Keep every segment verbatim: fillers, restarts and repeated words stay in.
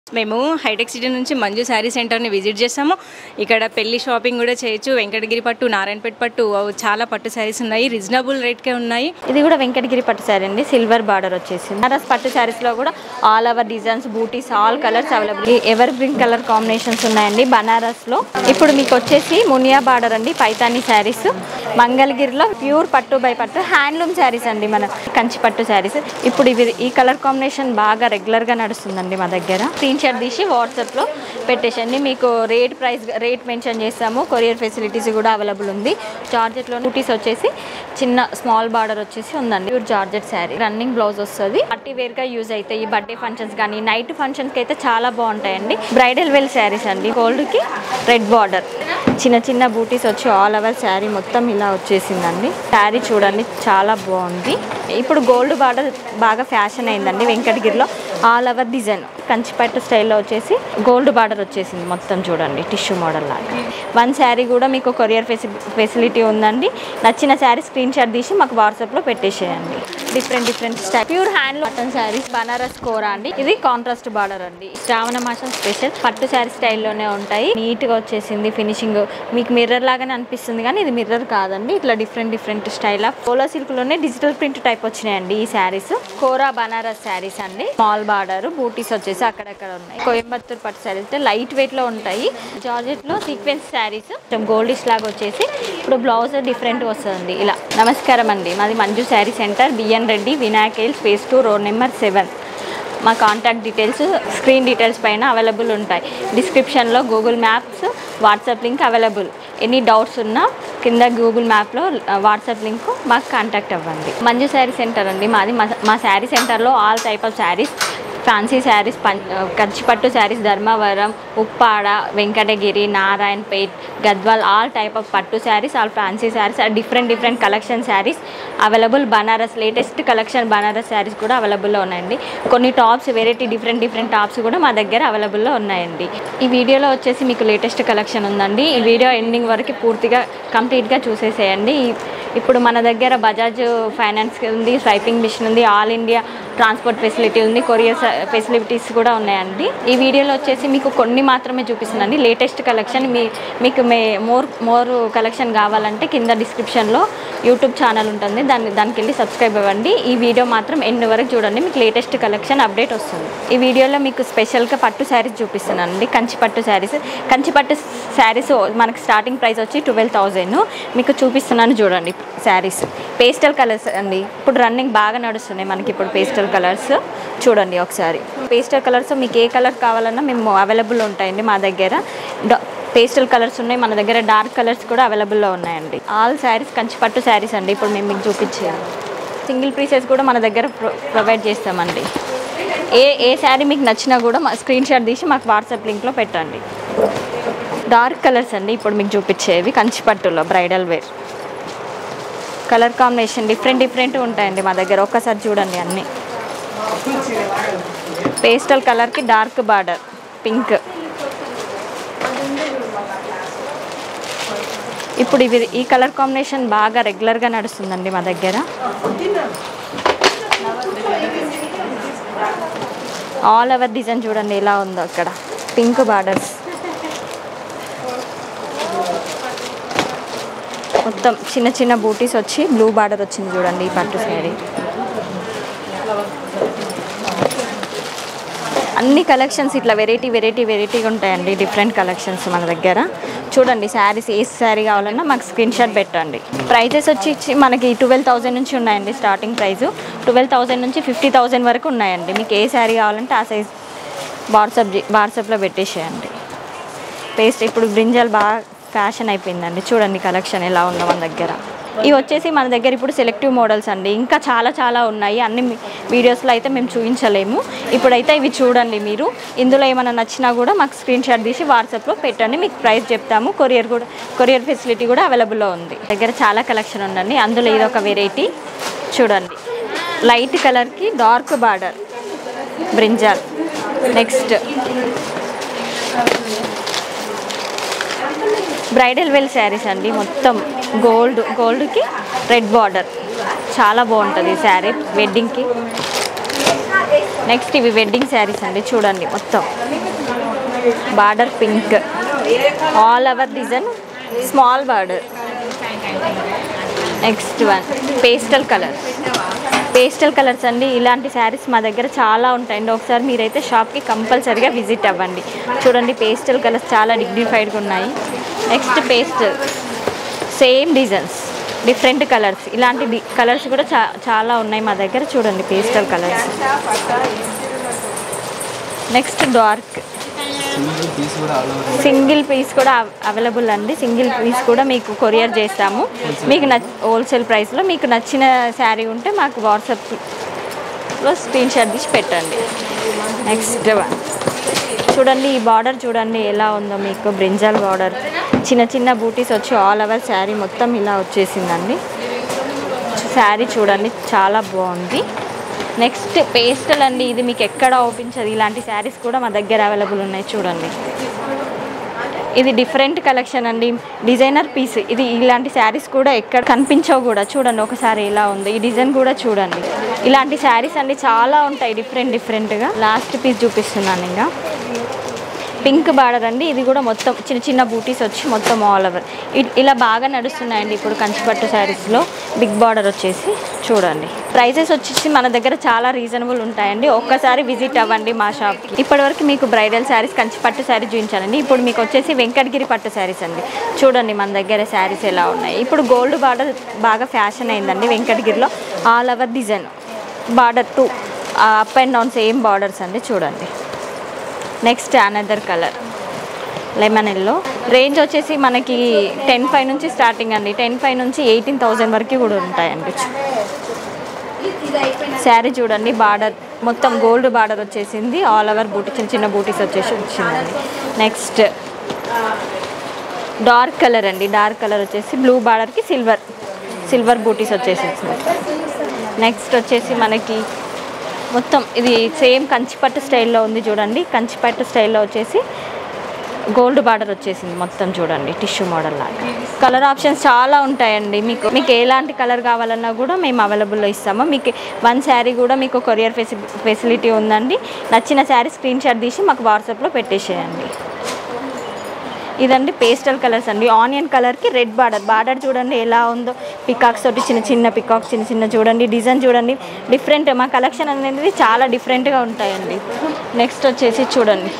మేము hitech city నుంచి మంజు శారీ సెంటర్ని విజిట్ చేసాము. ఇక్కడ పెళ్లి షాపింగ్ కూడా చేయొచ్చు. వెంకటగిరి పట్టు, నారాయణపేట పట్టు, చాలా పట్టు శారీస్ ఉన్నాయి. రీజనబుల్ రేట్కే ఉన్నాయి. ఇది కూడా వెంకటగిరి పట్టు శారీ అండి. సిల్వర్ బార్డర్ వచ్చేసింది. బనారస్ పట్టు శారీస్లో కూడా ఆల్ ఓవర్ డిజైన్స్, బూటీస్, all colours available. Evergreen colour combinations ఉన్నాయండి బనారస్లో. ఇప్పుడు మీకు వచ్చేసి మునియా బార్డర్ అండి, పైతానీ శారీస్. మంగళగిరిలో ప్యూర్ పట్టు బై పట్టు హ్యాండ్లూమ్ శారీస్ అండి, మన కంచి పట్టు శారీస్. ఇప్పుడు ఇవి ఈ కలర్ కాంబినేషన్ బాగా రెగ్యులర్గా నడుస్తుందండి మా దగ్గర. స్క్రీన్ షాట్ తీసి వాట్సాప్లో పెట్టేసండి. మీకు రేట్ ప్రైస్ రేట్ మెన్షన్ చేస్తాము. కొరియర్ ఫెసిలిటీస్ కూడా అవైలబుల్ ఉంది. జార్జెట్లో బూటీస్ వచ్చేసి చిన్న స్మాల్ బార్డర్ వచ్చేసి ఉందండి. Pure georgette sari, running blouse వస్తుంది. పార్టీ వేర్గా యూజ్ అవుతాయి. బర్త్డే ఫంక్షన్స్ కానీ నైట్ ఫంక్షన్స్కి అయితే చాలా బాగుంటాయండి. బ్రైడల్ వేల్ శారీస్ అండి. గోల్డ్కి రెడ్ బార్డర్, చిన్న చిన్న బూటీస్ వచ్చి ఆల్ ఓవర్ శారీ మొత్తం ఇలా వచ్చేసిందండి. శారీ చూడండి చాలా బాగుంది. ఇప్పుడు గోల్డ్ బార్డర్ బాగా ఫ్యాషన్ అయిందండి వెంకటగిరిలో. ఆల్ ఓవర్ డిజైన్ కంచిపట్టు స్టైల్లో వచ్చేసి గోల్డ్ బార్డర్ వచ్చేసింది మొత్తం. చూడండి టిష్యూ మోడల్ లాగా. వన్ శారీ కూడా మీకు కొరియర్ ఫెసి ఫెసిలిటీ ఉందండి. నచ్చిన శారీ స్క్రీన్ షాట్ తీసి మాకు వాట్సాప్లో పెట్టేసేయండి. Different different style pure hand cotton saris, Banaras కోరా అండి. ఇది కాంట్రాస్ట్ బార్డర్ అండి. శ్రావణ మాసం స్పెషల్ పట్టు శారీ స్టైల్లోనే ఉంటాయి. నీట్గా వచ్చేసింది ఫినిషింగ్. మీకు మిర్రర్ లాగానే అనిపిస్తుంది కానీ ఇది మిర్రర్ కాదండి. ఇట్లా different different style of polo సిల్క్లోనే డిజిటల్ ప్రింట్ టైప్ వచ్చినాయండి ఈ శారీస్. కోరా బనారస్ శారీస్ అండి. స్మాల్ బార్డర్, బూటీస్ వచ్చేసి అక్కడక్కడ ఉన్నాయి. కోయంబత్తూర్ పట్టు శారీస్ అంటే లైట్ వెయిట్ లో ఉంటాయి. జార్జెట్ లో సీక్వెన్స్ శారీస్ గోల్డిష్ లాగా వచ్చేసి ఇప్పుడు బ్లౌజ్ డిఫరెంట్ వస్తుంది ఇలా. నమస్కారం అండి, మాది Manju sari centre, B N Reddy, Vinayak hills, phase two, road number seven. మా కాంటాక్ట్ డీటెయిల్స్ స్క్రీన్ డీటెయిల్స్ పైన అవైలబుల్ ఉంటాయి. డిస్క్రిప్షన్లో Google maps, WhatsApp link available. Any doubts ఉన్నా కింద గూగుల్ మ్యాప్లో వాట్సాప్ లింక్ మాకు కాంటాక్ట్ అవ్వండి. మంజు శారీ సెంటర్ అండి మాది. మా శారీ సెంటర్లో all type of saris, fancy saris, పం కంచిపట్టు saris, Dharmavaram, Uppada, Venkatagiri, Narayanpet, Gadwal, all type of పట్టు saris, all fancy saris, different different collection saris available. Banaras latest collection Banaras saris కూడా అవైలబుల్లో ఉన్నాయండి. కొన్ని tops, variety different different tops కూడా మా దగ్గర అవైలబుల్లో ఉన్నాయండి. ఈ వీడియోలో వచ్చేసి మీకు లేటెస్ట్ కలెక్షన్ ఉందండి. ఈ వీడియో ఎండింగ్ వరకు పూర్తిగా కంప్లీట్గా చూసేసేయండి. ఇప్పుడు మన దగ్గర బజాజ్ ఫైనాన్స్ ఉంది, స్వైపింగ్ మిషన్ ఉంది, ఆల్ ఇండియా ట్రాన్స్పోర్ట్ ఫెసిలిటీ ఉంది, కొరియర్ ఫెసిలిటీస్ కూడా ఉన్నాయండి. ఈ వీడియోలో వచ్చేసి మీకు కొన్ని మాత్రమే చూపిస్తుందండి లేటెస్ట్ కలెక్షన్. మీ మీకు మే మోర్ మోర్ కలెక్షన్ కావాలంటే కింద డిస్క్రిప్షన్లో యూట్యూబ్ ఛానల్ ఉంటుంది, దాన్ని దానికి వెళ్ళి సబ్స్క్రైబ్ అవ్వండి. ఈ వీడియో మాత్రం ఎండ్ వరకు చూడండి, మీకు లేటెస్ట్ కలెక్షన్ అప్డేట్ వస్తుంది. ఈ వీడియోలో మీకు స్పెషల్గా పట్టు శారీస్ చూపిస్తున్నానండి. కంచి పట్టు శారీస్. కంచి పట్టు శారీస్ మనకి స్టార్టింగ్ ప్రైస్ వచ్చి ట్వెల్వ్ థౌజండ్ మీకు చూపిస్తున్నాను చూడండి. శారీస్ పేస్టల్ కలర్స్ అండి. ఇప్పుడు రన్నింగ్ బాగా నడుస్తున్నాయి మనకి ఇప్పుడు పేస్టల్ కలర్స్. చూడండి ఒకసారి పేస్టల్ కలర్స్ మీకు ఏ కలర్ కావాలన్నా మేము అవైలబుల్ ఉంటాయండి మా దగ్గర. పేస్టల్ కలర్స్ ఉన్నాయి మన దగ్గర, డార్క్ కలర్స్ కూడా అవైలబుల్లో ఉన్నాయండి. ఆల్ శారీస్ కంచి పట్టు శారీస్ అండి. ఇప్పుడు మేము మీకు చూపించేయాలి. సింగిల్ పీసెస్ కూడా మన దగ్గర ప్రొ ప్రొవైడ్ చేస్తామండి. ఏ ఏ శారీ మీకు నచ్చినా కూడా మా స్క్రీన్ షాట్ తీసి మాకు వాట్సాప్ లింక్లో పెట్టండి. డార్క్ కలర్స్ అండి ఇప్పుడు మీకు చూపించేవి కంచి పట్టులో bridal wear. Colour combination different different ఉంటాయండి మా దగ్గర. ఒక్కసారి చూడండి అన్నీ. పేస్టల్ కలర్కి డార్క్ బార్డర్, పింక్. ఇప్పుడు ఇవి ఈ కలర్ కాంబినేషన్ బాగా రెగ్యులర్గా నడుస్తుందండి మా దగ్గర. ఆల్ ఓవర్ డిజైన్ చూడండి ఎలా ఉందో అక్కడ. పింక్ బార్డర్స్ మొత్తం చిన్న చిన్న బూటీస్ వచ్చి బ్లూ బార్డర్ వచ్చింది చూడండి ఈ పట్టు శారీ. అన్ని కలెక్షన్స్ ఇట్లా వెరైటీ వెరైటీ వెరైటీగా ఉంటాయండి. డిఫరెంట్ కలెక్షన్స్ మన దగ్గర. చూడండి శారీస్ ఏ శారీ కావాలన్నా మాకు స్క్రీన్ షాట్ పెట్టండి. ప్రైజెస్ వచ్చి మనకి ట్వెల్వ్ థౌజండ్ నుంచి ఉన్నాయండి స్టార్టింగ్ ప్రైజు. ట్వెల్వ్ థౌజండ్ నుంచి ఫిఫ్టీ థౌజండ్ వరకు ఉన్నాయండి. మీకు ఏ శారీ కావాలంటే ఆ సైజ్ వాట్సాప్ వాట్సాప్లో పెట్టేసేయండి. పేస్ట్ ఇప్పుడు బ్రింజల్ బాగా ఫ్యాషన్ అయిపోయిందండి. చూడండి కలెక్షన్ ఎలా ఉందో మన దగ్గర. ఇవి వచ్చేసి మన దగ్గర ఇప్పుడు సెలెక్టివ్ మోడల్స్ అండి. ఇంకా చాలా చాలా ఉన్నాయి. అన్ని వీడియోస్లో అయితే మేము చూపించలేము. ఇప్పుడైతే ఇవి చూడండి మీరు. ఇందులో ఏమైనా నచ్చినా కూడా మాకు స్క్రీన్ షాట్ తీసి వాట్సాప్లో పెట్టండి, మీకు ప్రైస్ చెప్తాము. కొరియర్ కూడా కొరియర్ ఫెసిలిటీ కూడా అవైలబుల్లో ఉంది. దగ్గర చాలా కలెక్షన్ ఉందండి. అందులో ఇది ఒక వెరైటీ చూడండి. లైట్ కలర్కి dark border brinjal. Next bridal wear saris అండి. మొత్తం గోల్డ్ గోల్డ్కి రెడ్ బార్డర్. చాలా బాగుంటుంది శారీ వెడ్డింగ్కి. నెక్స్ట్ ఇవి వెడ్డింగ్ శారీస్ అండి, చూడండి మొత్తం border pink, all over design small border. Next one pastel colour, pastel colours అండి. ఇలాంటి శారీస్ మా దగ్గర చాలా ఉంటాయండి. ఒకసారి మీరైతే షాప్కి కంపల్సరీగా విజిట్ అవ్వండి. చూడండి పేస్టల్ కలర్స్ చాలా డిగ్నిఫైడ్గా ఉన్నాయి. Next pastel same designs different colours, ఇలాంటి కలర్స్ కూడా చా చాలా ఉన్నాయి మా దగ్గర. చూడండి pastel colours. Next dark single piece కూడా అవైలబుల్ అండి. సింగిల్ పీస్ కూడా మీకు కొరియర్ చేస్తాము. మీకు నచ్ హోల్సేల్ ప్రైస్లో మీకు నచ్చిన శారీ ఉంటే మాకు వాట్సాప్లో స్క్రీన్ షాట్ తీసి పెట్టండి. నెక్స్ట్ చూడండి ఈ బార్డర్ చూడండి ఎలా ఉందో, మీకు బ్రింజాల్ బార్డర్, చిన్న చిన్న బూటీస్ వచ్చి ఆల్ ఓవర్ శారీ మొత్తం ఇలా వచ్చేసిందండి. శారీ చూడండి చాలా బాగుంది. నెక్స్ట్ పేస్టల్ అండి, ఇది మీకు ఎక్కడ ఓపించదు. ఇలాంటి శారీస్ కూడా మా దగ్గర అవైలబుల్ ఉన్నాయి. చూడండి ఇది డిఫరెంట్ కలెక్షన్ అండి, డిజైనర్ పీస్. ఇది ఇలాంటి శారీస్ కూడా ఎక్కడ కనిపించవు కూడా. చూడండి ఒకసారి ఎలా ఉంది ఈ డిజైన్ కూడా చూడండి. ఇలాంటి శారీస్ అన్ని చాలా ఉంటాయి డిఫరెంట్ డిఫరెంట్గా. లాస్ట్ పీస్ చూపిస్తున్నాను. ఇంకా పింక్ బార్డర్ అండి, ఇది కూడా మొత్తం చిన్న చిన్న బూటీస్ వచ్చి మొత్తం ఆల్ ఓవర్ ఇలా బాగా నడుస్తున్నాయండి ఇప్పుడు కంచిపట్టు శారీస్లో. బిగ్ బార్డర్ వచ్చేసి చూడండి. ప్రైజెస్ వచ్చేసి మన దగ్గర చాలా రీజనబుల్ ఉంటాయండి. ఒక్కసారి విజిట్ అవ్వండి మా షాప్కి. ఇప్పటివరకు మీకు బ్రైడల్ శారీస్ కంచిపట్టు శారీ చూపించానండి. ఇప్పుడు మీకు వచ్చేసి వెంకటగిరి పట్టు శారీస్ అండి. చూడండి మన దగ్గర శారీస్ ఎలా ఉన్నాయి. ఇప్పుడు గోల్డ్ బార్డర్ బాగా ఫ్యాషన్ అయిందండి వెంకటగిరిలో. All over design border two up and down same borders అండి. చూడండి next another colour lemon yellow. Range వచ్చేసి మనకి టెన్ ఫైవ్ నుంచి స్టార్టింగ్ అండి. టెన్ ఫైవ్ నుంచి ఎయిటీన్ థౌజండ్ వరకు కూడా ఉంటాయండి. శారీ చూడండి బార్డర్ మొత్తం గోల్డ్ బార్డర్ వచ్చేసింది. ఆల్ ఓవర్ బూటీ చిన్న చిన్న బూటీస్ వచ్చేసి వచ్చిందండి. నెక్స్ట్ డార్క్ కలర్ అండి. డార్క్ కలర్ వచ్చేసి బ్లూ బార్డర్కి సిల్వర్ సిల్వర్ బూటీస్ వచ్చేసి. నెక్స్ట్ వచ్చేసి మనకి మొత్తం ఇది సేమ్ కంచిపట్టు స్టైల్లో ఉంది. చూడండి కంచిపట్టు స్టైల్లో వచ్చేసి గోల్డ్ బార్డర్ వచ్చేసింది మొత్తం. చూడండి టిష్యూ మోడల్ లాగా. కలర్ ఆప్షన్స్ చాలా ఉంటాయండి. మీకు మీకు ఎలాంటి కలర్ కావాలన్నా కూడా మేము అవైలబుల్లో ఇస్తాము. మీకు వన్ శారీ కూడా మీకు కొరియర్ ఫెసి ఫెసిలిటీ ఉందండి. నచ్చిన శారీ స్క్రీన్ షాట్ తీసి మాకు వాట్సాప్లో పెట్టేసేయండి. ఇదండి పేస్టల్ కలర్స్ అండి. ఆనియన్ కలర్కి రెడ్ బార్డర్. బార్డర్ చూడండి ఎలా ఉందో, పికాక్స్ తోటి చిన్న చిన్న పికాక్స్ చిన్న చిన్న చూడండి. డిజైన్ చూడండి డిఫరెంట్. మా కలెక్షన్ అనేది చాలా డిఫరెంట్గా ఉంటాయండి. నెక్స్ట్ వచ్చేసి చూడండి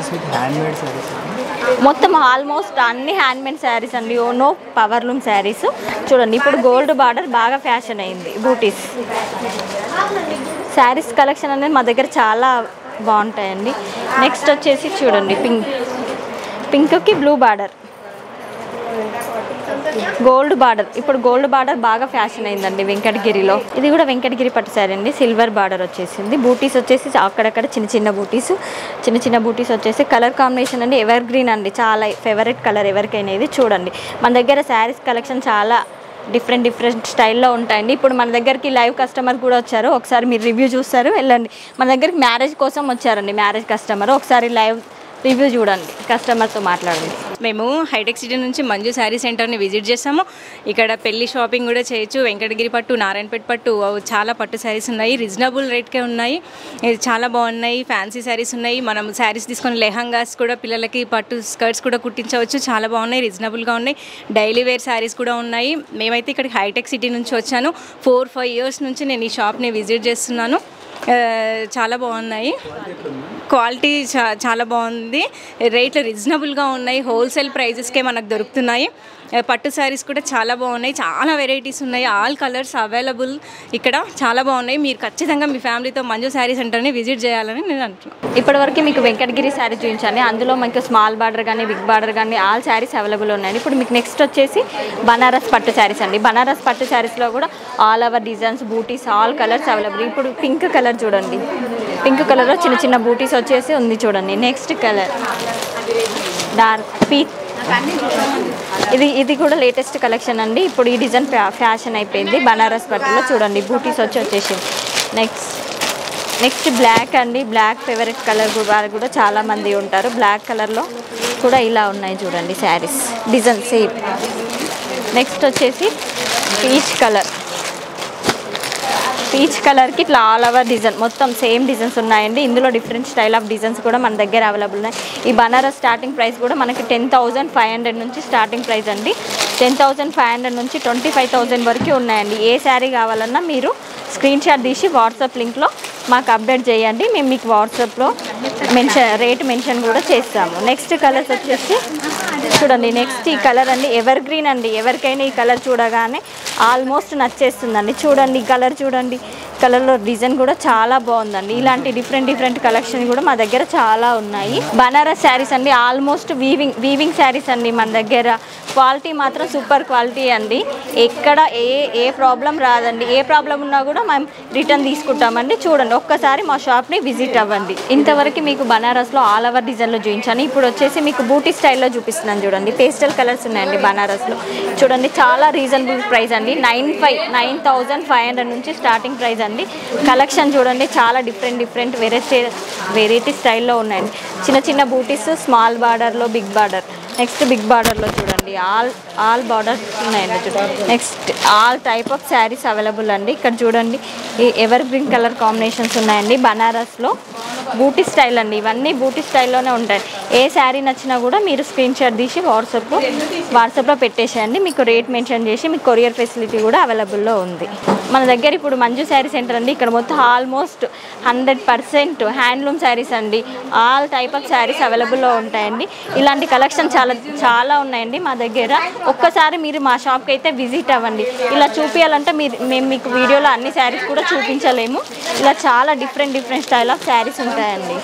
మొత్తం ఆల్మోస్ట్ అన్ని హ్యాండ్మేడ్ శారీస్ అండి. No power loom saris. చూడండి ఇప్పుడు గోల్డ్ బార్డర్ బాగా ఫ్యాషన్ అయింది. బూటీస్ శారీస్ కలెక్షన్ అనేది మా దగ్గర చాలా బాగుంటాయండి. నెక్స్ట్ వచ్చేసి చూడండి పింక్ పింక్కి బ్లూ బార్డర్, గోల్డ్ బార్డర్. ఇప్పుడు గోల్డ్ బార్డర్ బాగా ఫ్యాషన్ అయిందండి వెంకటగిరిలో. ఇది కూడా వెంకటగిరి పట్టు శారీ అండి. సిల్వర్ బార్డర్ వచ్చేసింది. బూటీస్ వచ్చేసి అక్కడక్కడ చిన్న చిన్న బూటీస్ చిన్న చిన్న బూటీస్ వచ్చేసి. కలర్ కాంబినేషన్ అండి ఎవర్ గ్రీన్ అండి. చాలా ఫేవరెట్ కలర్ ఎవరికైనా. ఇది చూడండి మన దగ్గర శారీస్ కలెక్షన్ చాలా డిఫరెంట్ డిఫరెంట్ స్టైల్లో ఉంటాయండి. ఇప్పుడు మన దగ్గరికి లైవ్ కస్టమర్ కూడా వచ్చారు. ఒకసారి మీరు రివ్యూ చూస్తారు వెళ్ళండి. మన దగ్గరికి మ్యారేజ్ కోసం వచ్చారండి మ్యారేజ్ కస్టమర్. ఒకసారి లైవ్ రివ్యూ చూడండి, కస్టమర్తో మాట్లాడండి. మేము హైటెక్ సిటీ నుంచి మంజు శారీ సెంటర్ని విజిట్ చేసాము. ఇక్కడ పెళ్లి షాపింగ్ కూడా చేయొచ్చు. వెంకటగిరి పట్టు, నారాయణపేట పట్టు చాలా పట్టు శారీస్ ఉన్నాయి. రీజనబుల్ రేట్కే ఉన్నాయి. చాలా బాగున్నాయి. ఫ్యాన్సీ శారీస్ ఉన్నాయి. మనం శారీస్ తీసుకొని లెహంగాస్ కూడా పిల్లలకి పట్టు స్కర్ట్స్ కూడా కుట్టించవచ్చు. చాలా బాగున్నాయి. రీజనబుల్గా ఉన్నాయి. డైలీ వేర్ శారీస్ కూడా ఉన్నాయి. మేమైతే ఇక్కడికి హైటెక్ సిటీ నుంచి వచ్చాను. ఫోర్ ఫైవ్ ఇయర్స్ నుంచి నేను ఈ షాప్ని విజిట్ చేస్తున్నాను. చాలా బాగున్నాయి. క్వాలిటీ చా చాలా బాగుంది. రేట్లు రీజనబుల్గా ఉన్నాయి. హోల్సేల్ ప్రైజెస్కే మనకు దొరుకుతున్నాయి. పట్టు శారీస్ కూడా చాలా బాగున్నాయి. చాలా వెరైటీస్ ఉన్నాయి. ఆల్ కలర్స్ అవైలబుల్ ఇక్కడ. చాలా బాగున్నాయి. మీరు ఖచ్చితంగా మీ ఫ్యామిలీతో మంజు శారీ సెంటర్ని విజిట్ చేయాలని నేను అంటున్నాను. ఇప్పటివరకు మీకు వెంకటగిరి శారీ చూపించాను. అందులో మీకు స్మాల్ బార్డర్ కానీ బిగ్ బార్డర్ కానీ ఆల్ శారీస్ అవైలబుల్ ఉన్నాయి. ఇప్పుడు మీకు నెక్స్ట్ వచ్చేసి బనారస్ పట్టు శారీస్ అండి. బనారస్ పట్టు శారీస్లో కూడా ఆల్ ఓవర్ డిజైన్స్ బూటీస్ ఆల్ కలర్స్ అవైలబుల్. ఇప్పుడు పింక్ కలర్ చూడండి. పింక్ కలర్లో చిన్న చిన్న బూటీస్ వచ్చేసి ఉంది చూడండి. Next colour dark peach. ఇది ఇది కూడా లేటెస్ట్ కలెక్షన్ అండి. ఇప్పుడు ఈ డిజైన్ ఫ్యాషన్ అయిపోయింది. బనారస్ పట్టులో చూడండి బూటీస్ వచ్చి వచ్చేసి. నెక్స్ట్ నెక్స్ట్ బ్లాక్ అండి. బ్లాక్ ఫేవరెట్ కలర్ వారు కూడా చాలామంది ఉంటారు. బ్లాక్ కలర్లో కూడా ఇలా ఉన్నాయి చూడండి శారీస్ డిజైన్ సేమ్. నెక్స్ట్ వచ్చేసి పీచ్ కలర్. పీచ్ కలర్కి ఇట్లా ఆల్ ఓవర్ డిజైన్ మొత్తం సేమ్ డిజైన్స్ ఉన్నాయండి. ఇందులో డిఫరెంట్ స్టైల్ ఆఫ్ డిజైన్స్ కూడా మన దగ్గర అవైలబుల్ ఉన్నాయి. ఈ బనారస్ స్టార్టింగ్ ప్రైస్ కూడా మనకి టెన్ థౌజండ్ ఫైవ్ హండ్రెడ్ నుంచి స్టార్టింగ్ ప్రైస్ అండి. టెన్ థౌజండ్ ఫైవ్ హండ్రెడ్ నుంచి ట్వంటీ ఫైవ్ థౌజండ్ వరకు ఉన్నాయండి. ఏ శారీ కావాలన్నా మీరు స్క్రీన్ షాట్ తీసి వాట్సాప్ లింక్లో మాకు అప్డేట్ చేయండి. మేము మీకు వాట్సాప్లో మెన్షన్ రేట్ మెన్షన్ కూడా చేస్తాము. నెక్స్ట్ కలర్స్ వచ్చేసి చూడండి. నెక్స్ట్ ఈ కలర్ అండి ఎవర్ గ్రీన్ అండి. ఎవరికైనా ఈ కలర్ చూడగానే ఆల్మోస్ట్ నచ్చేస్తుందండి. చూడండి ఈ కలర్ చూడండి. కలర్లో డిజైన్ కూడా చాలా బాగుందండి. ఇలాంటి డిఫరెంట్ డిఫరెంట్ కలెక్షన్ కూడా మా దగ్గర చాలా ఉన్నాయి. బనారస్ శారీస్ అండి ఆల్మోస్ట్ వీవింగ్ వీవింగ్ శారీస్ అండి మన దగ్గర. క్వాలిటీ మాత్రం సూపర్ క్వాలిటీ అండి. ఎక్కడ ఏ ఏ ప్రాబ్లం రాదండి. ఏ ప్రాబ్లం ఉన్నా కూడా మేము రిటర్న్ తీసుకుంటామండి. చూడండి ఒక్కసారి మా షాప్ని విజిట్ అవ్వండి. ఇంతవరకు మీకు బనారస్లో ఆల్ ఓవర్ డిజైన్లో చూపించాను. ఇప్పుడు వచ్చేసి మీకు బూటీ స్టైల్లో చూపిస్తున్నాను. చూడండి పేస్టల్ కలర్స్ ఉన్నాయండి బనారస్లో. చూడండి చాలా రీజనబుల్ ప్రైస్ అండి. Nine five nine thousand five hundred నుంచి స్టార్టింగ్ ప్రైస్ అండి. కలెక్షన్ చూడండి చాలా డిఫరెంట్ డిఫరెంట్ వెరైటీ వెరైటీ స్టైల్లో ఉన్నాయండి. చిన్న చిన్న బూటీస్ స్మాల్ బార్డర్లో బిగ్ బార్డర్. నెక్స్ట్ బిగ్ బార్డర్లో చూడండి ఆల్ ఆల్ బార్డర్స్ ఉన్నాయండి. చూడండి next all type of saris available అండి. ఇక్కడ చూడండి ఈ ఎవర్ గ్రీన్ కలర్ కాంబినేషన్స్ ఉన్నాయండి. బనారస్లో బూటీ స్టైల్ అండి. ఇవన్నీ బూటీ స్టైల్లోనే ఉంటాయి. ఏ శారీ నచ్చినా కూడా మీరు స్క్రీన్ షాట్ తీసి వాట్సాప్లో వాట్సాప్లో పెట్టేసేయండి. మీకు రేట్ మెన్షన్ చేసి మీకు కొరియర్ ఫెసిలిటీ కూడా అవైలబుల్లో ఉంది. మన దగ్గర ఇప్పుడు మంజు శారీ సెంటర్ అండి. ఇక్కడ మొత్తం almost hundred percent handloom saris అండి. ఆల్ టైప్ ఆఫ్ శారీస్ అవైలబుల్లో ఉంటాయండి. ఇలాంటి కలెక్షన్ చాలా చాలా ఉన్నాయండి మా దగ్గర. ఒక్కసారి మీరు మా షాప్కి అయితే విజిట్ అవ్వండి. ఇలా చూపించాలంటే మీరు మేము మీకు వీడియోలో అన్ని శారీస్ కూడా చూపించలేము. ఇలా చాలా different different style of saris ఉంటాయండి.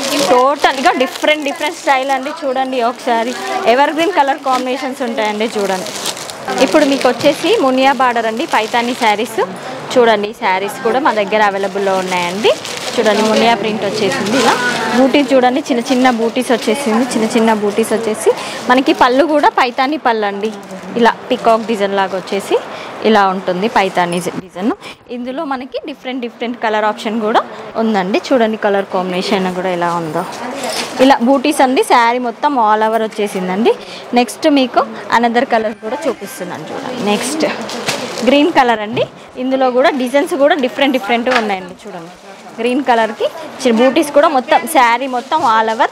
టోటల్గా డిఫరెంట్ డిఫరెంట్ స్టైల్ అండి. చూడండి ఒకసారి ఎవర్ గ్రీన్ కలర్ కాంబినేషన్స్ ఉంటాయండి. చూడండి ఇప్పుడు మీకు వచ్చేసి మునియా బార్డర్ అండి పైతానీ శారీస్. చూడండి ఈ శారీస్ కూడా మా దగ్గర అవైలబుల్లో ఉన్నాయండి. చూడండి మునియా ప్రింట్ వచ్చేసింది. ఇలా బూటీస్ చూడండి చిన్న చిన్న బూటీస్ వచ్చేసింది. చిన్న చిన్న బూటీస్ వచ్చేసి మనకి పళ్ళు కూడా పైతానీ పళ్ళు అండి. ఇలా పికాక్ డిజైన్ లాగా వచ్చేసి ఇలా ఉంటుంది పైతానీ డిజైన్. ఇందులో మనకి డిఫరెంట్ డిఫరెంట్ కలర్ ఆప్షన్ కూడా ఉందండి. చూడండి కలర్ కాంబినేషన్ కూడా ఎలా ఉందో. ఇలా బూటీస్ అండి. శారీ మొత్తం ఆల్ ఓవర్ వచ్చేసిందండి. నెక్స్ట్ మీకు అనదర్ కలర్ కూడా చూపిస్తున్నాను. చూడండి నెక్స్ట్ గ్రీన్ కలర్ అండి. ఇందులో కూడా డిజైన్స్ కూడా డిఫరెంట్ డిఫరెంట్గా ఉన్నాయండి. చూడండి గ్రీన్ కలర్కి బూటీస్ కూడా మొత్తం శారీ మొత్తం ఆల్ ఓవర్.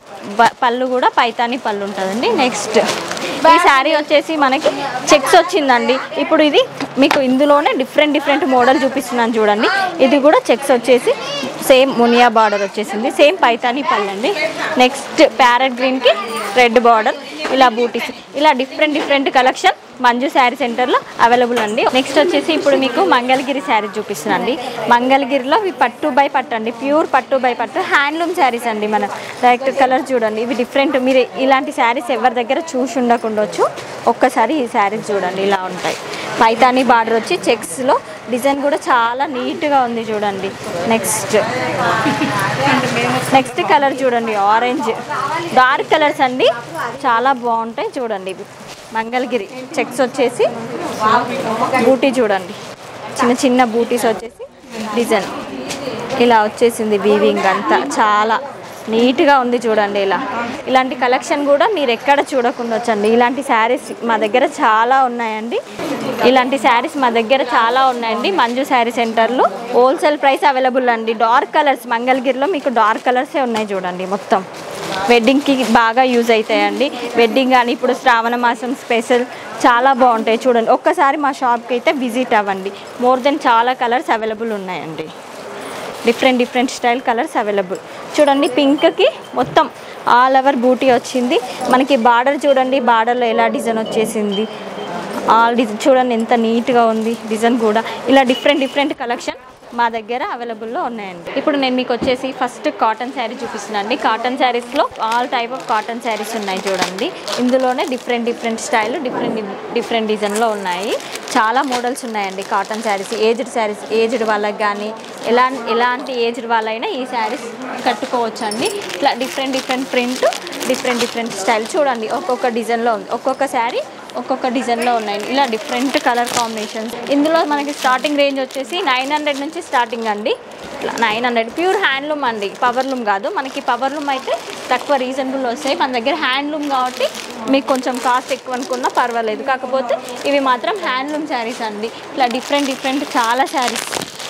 పళ్ళు కూడా పైతానీ పళ్ళు ఉంటుందండి. నెక్స్ట్ ఈ శారీ వచ్చేసి మనకి చెక్స్ వచ్చిందండి. ఇప్పుడు ఇది మీకు ఇందులోనే డిఫరెంట్ డిఫరెంట్ మోడల్ చూపిస్తున్నాను. చూడండి ఇది కూడా చెక్స్ వచ్చేసి సేమ్ మునియా బార్డర్ వచ్చేసింది. సేమ్ పైతానీ పళ్ళు అండి. నెక్స్ట్ ప్యారెట్ గ్రీన్కి రెడ్ బార్డర్. ఇలా బూటీస్ ఇలా different different collection Manju sari సెంటర్లో అవైలబుల్ అండి. నెక్స్ట్ వచ్చేసి ఇప్పుడు మీకు మంగళగిరి శారీ చూపిస్తున్నాను అండి. మంగళగిరిలో ఇవి పట్టు బై పట్టు అండి. ప్యూర్ పట్టు బై పట్టు హ్యాండ్లూమ్ శారీస్ అండి. మన డైరెక్ట్ కలర్ చూడండి. ఇవి డిఫరెంట్. మీరు ఇలాంటి శారీస్ ఎవరి దగ్గర చూసి ఉండకుండొచ్చు. ఒక్కసారి ఈ శారీస్ చూడండి ఇలా ఉంటాయి. పైతానీ బార్డర్ వచ్చి చెక్స్లో డిజైన్ కూడా చాలా నీట్గా ఉంది. చూడండి నెక్స్ట్ నెక్స్ట్ కలర్ చూడండి ఆరెంజ్ డార్క్ కలర్స్ అండి. చాలా బాగుంటాయి. చూడండి ఇవి మంగళగిరి చెక్స్ వచ్చేసి బూటీ చూడండి చిన్న చిన్న బూటీస్ వచ్చేసి డిజైన్ ఇలా వచ్చేసింది. వీవింగ్ అంతా చాలా నీట్గా ఉంది. చూడండి ఇలా ఇలాంటి కలెక్షన్ కూడా మీరు ఎక్కడ చూడకుండా వచ్చండి. ఇలాంటి శారీస్ మా దగ్గర చాలా ఉన్నాయండి. ఇలాంటి శారీస్ మా దగ్గర చాలా ఉన్నాయండి. మంజు శారీ సెంటర్లో హోల్సేల్ ప్రైస్ అవైలబుల్ అండి. డార్క్ కలర్స్ మంగళగిరిలో మీకు డార్క్ కలర్సే ఉన్నాయి. చూడండి మొత్తం వెడ్డింగ్కి బాగా యూజ్ అవుతాయండి. వెడ్డింగ్ కానీ ఇప్పుడు శ్రావణ మాసం స్పెషల్ చాలా బాగుంటాయి. చూడండి ఒక్కసారి మా షాప్కి అయితే విజిట్ అవ్వండి. మోర్ దెన్ చాలా కలర్స్ అవైలబుల్ ఉన్నాయండి. Different different style colours available. చూడండి పింక్కి మొత్తం ఆల్ ఓవర్ బూటీ వచ్చింది. మనకి బార్డర్ చూడండి. బార్డర్లో ఎలా డిజైన్ వచ్చేసింది. ఆల్ డిజైన్ చూడండి ఎంత నీట్గా ఉంది. డిజైన్ కూడా ఇలా డిఫరెంట్ డిఫరెంట్ కలెక్షన్ మా దగ్గర అవైలబుల్లో ఉన్నాయండి. ఇప్పుడు నేను మీకు వచ్చేసి ఫస్ట్ కాటన్ శారీ చూపిస్తున్నాను అండి. కాటన్ శారీస్లో all type of cotton saris ఉన్నాయి. చూడండి ఇందులోనే different different style different different డిజైన్లో ఉన్నాయి. చాలా మోడల్స్ ఉన్నాయండి cotton saris. Aged saris aged వాళ్ళకి కానీ ఎలా ఎలాంటి ఏజ్డ్ వాళ్ళైనా ఈ శారీస్ కట్టుకోవచ్చండి. ఇట్లా different different print different different style చూడండి. ఒక్కొక్క డిజైన్లో ఉంది. ఒక్కొక్క శారీ ఒక్కొక్క డిజైన్లో ఉన్నాయి. ఇలా డిఫరెంట్ కలర్ కాంబినేషన్స్. ఇందులో మనకి స్టార్టింగ్ రేంజ్ వచ్చేసి నైన్ హండ్రెడ్ నుంచి స్టార్టింగ్ అండి. ఇట్లా నైన్ హండ్రెడ్ ప్యూర్ హ్యాండ్లూమ్ అండి. పవర్లూమ్ కాదు. మనకి పవర్లూమ్ అయితే తక్కువ రీజనబుల్ వస్తాయి. మన దగ్గర హ్యాండ్లూమ్ కాబట్టి మీకు కొంచెం కాస్ట్ ఎక్కువ అనుకున్నా పర్వాలేదు. కాకపోతే ఇవి మాత్రం హ్యాండ్లూమ్ శారీస్ అండి. ఇట్లా డిఫరెంట్ డిఫరెంట్ చాలా శారీస్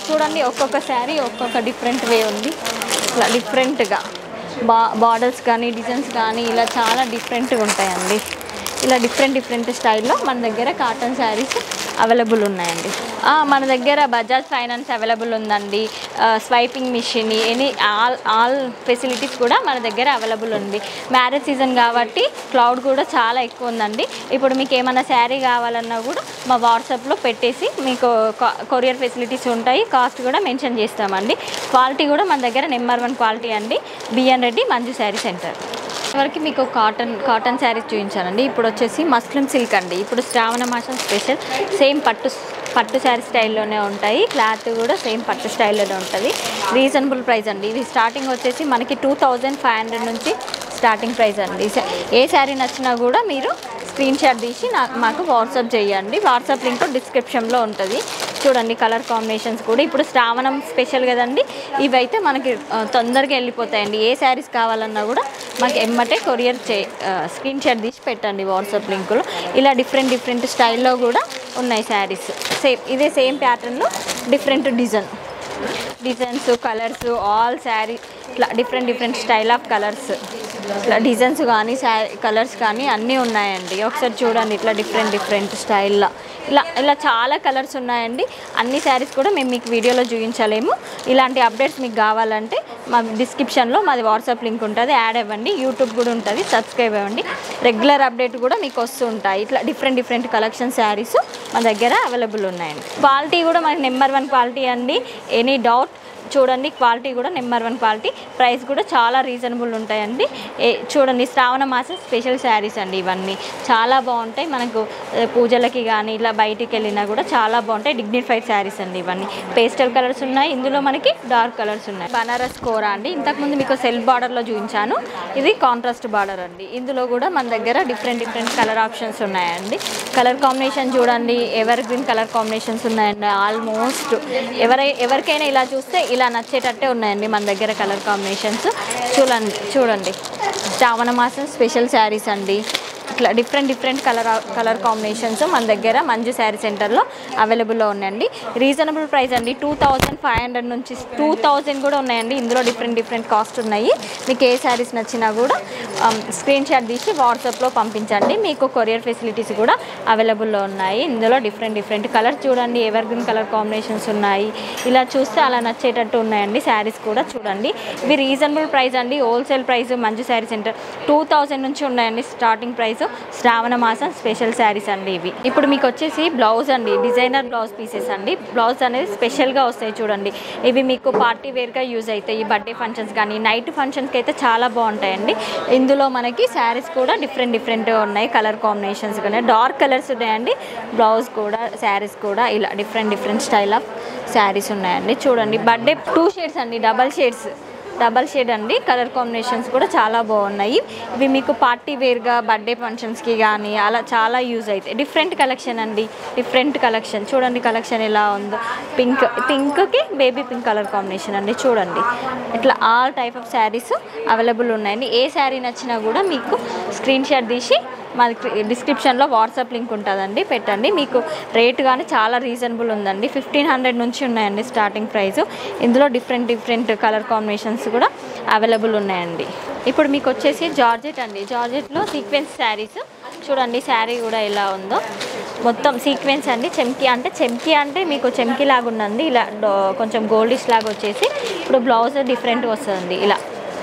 చూడండి ఒక్కొక్క శారీ ఒక్కొక్క డిఫరెంట్ వే ఉంది. ఇట్లా డిఫరెంట్గా బా బార్డర్స్ కానీ డిజైన్స్ కానీ ఇలా చాలా డిఫరెంట్గా ఉంటాయండి. ఇలా డిఫరెంట్ డిఫరెంట్ స్టైల్లో మన దగ్గర కాటన్ శారీస్ అవైలబుల్ ఉన్నాయండి. మన దగ్గర బజాజ్ ఫైనాన్స్ అవైలబుల్ ఉందండి. Swiping machine any all all facilities కూడా మన దగ్గర అవైలబుల్ ఉంది. మ్యారేజ్ సీజన్ కాబట్టి క్లౌడ్ కూడా చాలా ఎక్కువ ఉందండి. ఇప్పుడు మీకు ఏమైనా శారీ కావాలన్నా కూడా మా వాట్సాప్లో పెట్టేసి మీకు కొరియర్ ఫెసిలిటీస్ ఉంటాయి. కాస్ట్ కూడా మెన్షన్ చేస్తామండి. క్వాలిటీ కూడా మన దగ్గర నెంబర్ వన్ క్వాలిటీ అండి. BN Reddy Manju sari centre. వరకు మీకు కాటన్ కాటన్ శారీస్ చూపించానండి. ఇప్పుడు వచ్చేసి మస్లిన్ సిల్క్ అండి. ఇప్పుడు శ్రావణ మాసం స్పెషల్ సేమ్ పట్టు పట్టు శారీ స్టైల్లోనే ఉంటాయి. క్లాత్ కూడా సేమ్ పట్టు స్టైల్లోనే ఉంటుంది. రీజనబుల్ ప్రైస్ అండి. ఇది స్టార్టింగ్ వచ్చేసి మనకి టూ థౌజండ్ ఫైవ్ హండ్రెడ్ నుంచి స్టార్టింగ్ ప్రైస్ అండి. ఏ శారీ నచ్చినా కూడా మీరు స్క్రీన్ షాట్ తీసి నాకు మాకు వాట్సాప్ చేయండి. వాట్సాప్ లింక్ డిస్క్రిప్షన్లో ఉంటుంది. చూడండి కలర్ కాంబినేషన్స్ కూడా ఇప్పుడు శ్రావణం స్పెషల్ కదండి. ఇవైతే మనకి తొందరగా వెళ్ళిపోతాయండి. ఏ శారీస్ కావాలన్నా కూడా మాకు ఎమ్మటే కొరియర్ చే స్క్రీన్ షాట్ తీసి పెట్టండి వాట్సాప్ లింకులో. ఇలా డిఫరెంట్ డిఫరెంట్ స్టైల్లో కూడా ఉన్నాయి శారీస్. సేమ్ ఇదే సేమ్ ప్యాటర్న్లో different design designs colours all sari ఇట్లా different different style of colours ఇట్లా డిజైన్స్ కానీ శారీ కలర్స్ కానీ అన్నీ ఉన్నాయండి. ఒకసారి చూడండి ఇట్లా డిఫరెంట్ డిఫరెంట్ స్టైల్లో ఇలా ఇలా చాలా కలర్స్ ఉన్నాయండి. అన్ని శారీస్ కూడా మేము మీకు వీడియోలో చూపించలేము. ఇలాంటి అప్డేట్స్ మీకు కావాలంటే మా డిస్క్రిప్షన్లో మాది వాట్సాప్ లింక్ ఉంటుంది. యాడ్ అవ్వండి. యూట్యూబ్ కూడా ఉంటుంది. సబ్స్క్రైబ్ అవ్వండి. రెగ్యులర్ అప్డేట్ కూడా మీకు వస్తూ ఉంటాయి. ఇట్లా డిఫరెంట్ డిఫరెంట్ కలెక్షన్ శారీస్ మా దగ్గర అవైలబుల్ ఉన్నాయండి. క్వాలిటీ కూడా మనకి నెంబర్ వన్ క్వాలిటీ అండి. ఎనీ డౌట్ చూడండి క్వాలిటీ కూడా నెంబర్ వన్ క్వాలిటీ. ప్రైస్ కూడా చాలా రీజనబుల్ ఉంటాయండి. ఏ చూడండి శ్రావణ మాసం స్పెషల్ శారీస్ అండి. ఇవన్నీ చాలా బాగుంటాయి. మనకు పూజలకి కానీ ఇలా బయటికి వెళ్ళినా కూడా చాలా బాగుంటాయి. డిగ్నిఫైడ్ శారీస్ అండి. ఇవన్నీ పేస్టల్ కలర్స్ ఉన్నాయి. ఇందులో మనకి డార్క్ కలర్స్ ఉన్నాయి. బనారస్ కోరా అండి. ఇంతకుముందు మీకు సెల్ఫ్ బార్డర్లో చూపించాను. ఇది కాంట్రాస్ట్ బార్డర్ అండి. ఇందులో కూడా మన దగ్గర డిఫరెంట్ డిఫరెంట్ కలర్ ఆప్షన్స్ ఉన్నాయండి. కలర్ కాంబినేషన్ చూడండి ఎవర్ గ్రీన్ కలర్ కాంబినేషన్స్ ఉన్నాయండి. ఆల్మోస్ట్ ఎవరై ఎవరికైనా ఇలా చూస్తే ఇలా నచ్చేటట్టే ఉన్నాయండి మన దగ్గర కలర్ కాంబినేషన్స్. చూడండి చూడండి శ్రావణ మాసం స్పెషల్ శారీస్ అండి. ఇట్లా different different colour colour combinations మన దగ్గర మంజు శారీ సెంటర్లో అవైలబుల్లో ఉన్నాయండి. రీజనబుల్ ప్రైస్ అండి. టూ థౌజండ్ ఫైవ్ హండ్రెడ్ నుంచి టూ థౌజండ్ కూడా ఉన్నాయండి. ఇందులో డిఫరెంట్ డిఫరెంట్ కాస్ట్ ఉన్నాయి. మీకు ఏ శారీస్ నచ్చినా కూడా స్క్రీన్ షాట్ తీసి వాట్సాప్లో పంపించండి. మీకు కొరియర్ ఫెసిలిటీస్ కూడా అవైలబుల్లో ఉన్నాయి. ఇందులో డిఫరెంట్ డిఫరెంట్ కలర్స్ చూడండి ఎవర్ గ్రీన్ కలర్ కాంబినేషన్స్ ఉన్నాయి. ఇలా చూస్తే అలా నచ్చేటట్టు ఉన్నాయండి. శారీస్ కూడా చూడండి. ఇవి రీజనబుల్ ప్రైస్ అండి. Wholesale price Manju sari centre two thousand నుంచి ఉన్నాయండి స్టార్టింగ్ ప్రైస్. శ్రావణ మాసం స్పెషల్ శారీస్ అండి ఇవి. ఇప్పుడు మీకు వచ్చేసి బ్లౌజ్ అండి. డిజైనర్ బ్లౌజ్ పీసెస్ అండి. బ్లౌజ్ అనేది స్పెషల్గా వస్తాయి చూడండి. ఇవి మీకు పార్టీ వేర్గా యూజ్ అవుతాయి. బర్త్డే ఫంక్షన్స్ కానీ నైట్ ఫంక్షన్స్కి అయితే చాలా బాగుంటాయండి. ఇందులో మనకి శారీస్ కూడా డిఫరెంట్ డిఫరెంట్ ఉన్నాయి. కలర్ కాంబినేషన్స్ కానీ డార్క్ కలర్స్ ఉన్నాయండి. బ్లౌజ్ కూడా శారీస్ కూడా ఇలా different different style of saris ఉన్నాయండి. చూడండి బర్త్డే టూ షేడ్స్ అండి. డబల్ షేడ్స్ డబల్ షేడ్ అండి. కలర్ కాంబినేషన్స్ కూడా చాలా బాగున్నాయి. ఇవి మీకు పార్టీ వేర్గా బర్త్డే ఫంక్షన్స్కి కానీ అలా చాలా యూజ్ అవుతాయి. డిఫరెంట్ కలెక్షన్ అండి. డిఫరెంట్ కలెక్షన్ చూడండి. కలెక్షన్ ఎలా ఉందో పింక్ పింక్కి బేబీ పింక్ కలర్ కాంబినేషన్ అండి. చూడండి ఇట్లా all type of saris available ఉన్నాయండి. ఏ శారీ నచ్చినా కూడా మీకు స్క్రీన్ షాట్ తీసి మాది డిస్క్రిప్షన్లో వాట్సాప్ లింక్ ఉంటుందండి. పెట్టండి. మీకు రేట్ కానీ చాలా రీజనబుల్ ఉందండి. ఫిఫ్టీన్ హండ్రెడ్ నుంచి ఉన్నాయండి స్టార్టింగ్ ప్రైస్. ఇందులో డిఫరెంట్ డిఫరెంట్ కలర్ కాంబినేషన్స్ కూడా అవైలబుల్ ఉన్నాయండి. ఇప్పుడు మీకు వచ్చేసి జార్జెట్ అండి. జార్జెట్లో సీక్వెన్స్ శారీస్ చూడండి. శారీ కూడా ఎలా ఉందో మొత్తం సీక్వెన్స్ అండి. చెమ్కీ అంటే చెమ్కీ అంటే మీకు చెమ్కీ లాగా ఉందండి. ఇలా కొంచెం గోల్డిష్ లాగా వచ్చేసి ఇప్పుడు బ్లౌజ్ డిఫరెంట్ వస్తుంది. ఇలా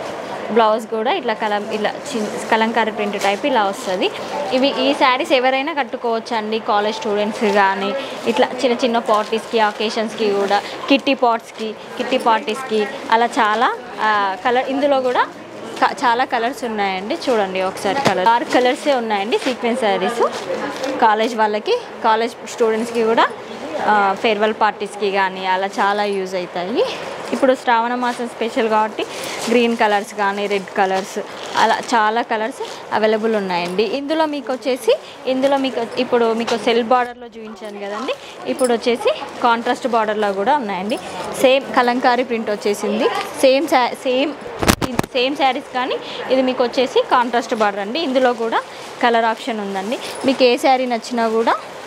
బ్లౌజ్ కూడా ఇట్లా కలం ఇలా కలంకారీ ప్రింట్ టైప్ ఇలా వస్తుంది. ఇవి ఈ శారీస్ ఎవరైనా కట్టుకోవచ్చు అండి. కాలేజ్ స్టూడెంట్స్ కానీ ఇట్లా చిన్న చిన్న పార్టీస్కి అకేషన్స్కి కూడా కిట్టి పాట్స్కి కిట్టి పార్టీస్కి అలా చాలా కలర్ ఇందులో కూడా చాలా కలర్స్ ఉన్నాయండి. చూడండి ఒకసారి కలర్ డార్క్ కలర్సే ఉన్నాయండి. సీక్వెన్స్ శారీస్ కాలేజ్ వాళ్ళకి కాలేజ్ స్టూడెంట్స్కి కూడా ఫేర్వెల్ పార్టీస్కి కానీ అలా చాలా యూజ్ అవుతాయి. ఇప్పుడు శ్రావణ మాసం స్పెషల్ కాబట్టి గ్రీన్ కలర్స్ కానీ రెడ్ కలర్స్ అలా చాలా కలర్స్ అవైలబుల్ ఉన్నాయండి. ఇందులో మీకు వచ్చేసి ఇందులో మీకు ఇప్పుడు మీకు సెల్ఫ్ బార్డర్లో చూపించాను కదండి. ఇప్పుడు వచ్చేసి కాంట్రాస్ట్ బార్డర్లో కూడా ఉన్నాయండి. సేమ్ కలంకారీ ప్రింట్ వచ్చేసింది. సేమ్ సేమ్ సేమ్ శారీస్ కానీ ఇది మీకు వచ్చేసి కాంట్రాస్ట్ బార్డర్ అండి. ఇందులో కూడా కలర్ ఆప్షన్ ఉందండి. మీకు ఏ శారీ నచ్చినా కూడా